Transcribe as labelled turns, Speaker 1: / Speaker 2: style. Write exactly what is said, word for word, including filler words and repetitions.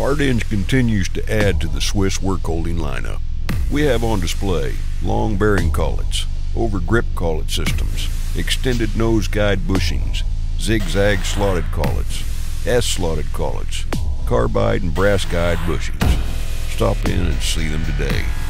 Speaker 1: Ardens continues to add to the Swiss work holding lineup. We have on display long bearing collets, over grip collet systems, extended nose guide bushings, zigzag slotted collets, S-slotted collets, carbide and brass guide bushings. Stop in and see them today.